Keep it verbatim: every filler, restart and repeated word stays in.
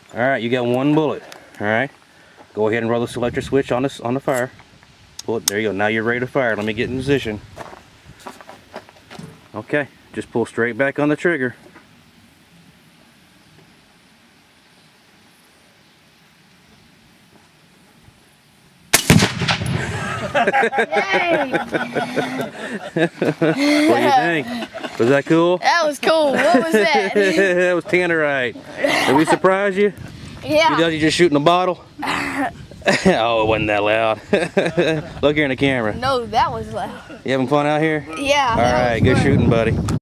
All right, you got one bullet. All right, go ahead and roll the selector switch on this on the fire. Pull it. There you go. Now you're ready to fire. Let me get in position. Okay, just pull straight back on the trigger. What do you think? Was that cool? That was cool. What was that? That was Tannerite. Did we surprise you? Yeah. You thought you just shooting a bottle? Oh, it wasn't that loud. Look here in the camera. No, that was loud. You having fun out here? Yeah. All right, good shooting, buddy.